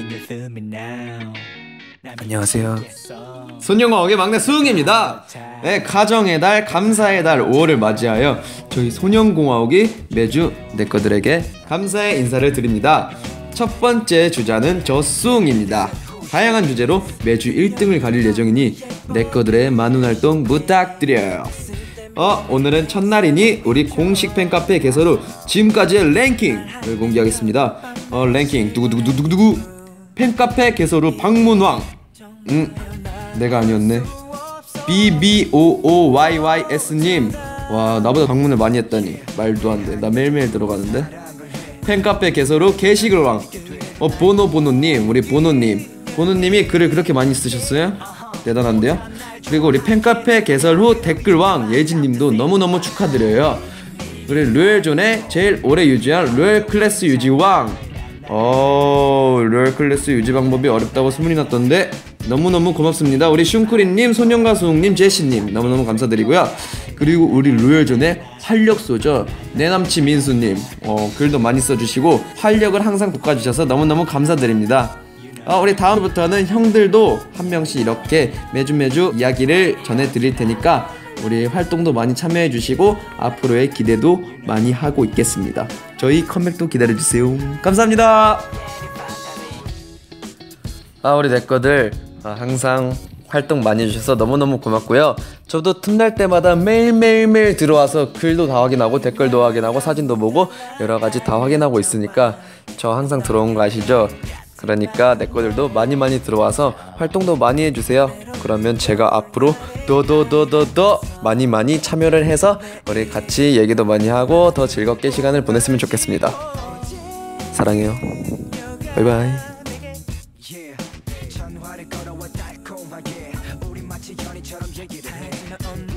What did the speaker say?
안녕하세요. 손영어학의 막내 수흥입니다. 네, 가정의 달, 감사의 달 5월을 맞이하여 저희 소년공화국이 매주 내꺼들에게 감사의 인사를 드립니다. 첫 번째 주자는 저 수흥입니다. 다양한 주제로 매주 1등을 가릴 예정이니 내꺼들의 많은 활동 부탁드려요. 오늘은 첫날이니 우리 공식 팬카페 개설 후 지금까지의 랭킹을 공개하겠습니다. 랭킹 두구두구두구두구 팬카페 개설 후 방문왕 내가 아니었네. BBOOYYS님, 와, 나보다 방문을 많이 했다니 말도 안돼. 나 매일매일 들어가는데. 팬카페 개설 후 게시글 왕 보노보노님, 우리 보노님이 글을 그렇게 많이 쓰셨어요? 대단한데요? 그리고 우리 팬카페 개설 후 댓글왕 예진님도 너무너무 축하드려요. 우리 로열존의 제일 오래 유지한 로열 클래스 유지왕. 로열 클래스 유지 방법이 어렵다고 소문이 났던데 너무너무 고맙습니다. 우리 슌크림님, 소년가수홍님, 제시님 너무너무 감사드리고요. 그리고 우리 로열존의 활력소죠, 내 남친 민수님, 글도 많이 써주시고 활력을 항상 돋궈주셔서 너무너무 감사드립니다. 우리 다음부터는 형들도 한 명씩 이렇게 매주 이야기를 전해드릴 테니까 우리 활동도 많이 참여해주시고 앞으로의 기대도 많이 하고 있겠습니다. 저희 컴백도 기다려주세요. 감사합니다. 우리 내꺼들 항상 활동 많이 해주셔서 너무너무 고맙고요. 저도 틈날 때마다 매일 들어와서 글도 다 확인하고 댓글도 확인하고 사진도 보고 여러가지 다 확인하고 있으니까 저 항상 들어온 거 아시죠? 그러니까 내꺼들도 많이 들어와서 활동도 많이 해주세요. 그러면 제가 앞으로 더 많이 참여를 해서 우리 같이 얘기도 많이 하고 더 즐겁게 시간을 보냈으면 좋겠습니다. 사랑해요. 바이바이.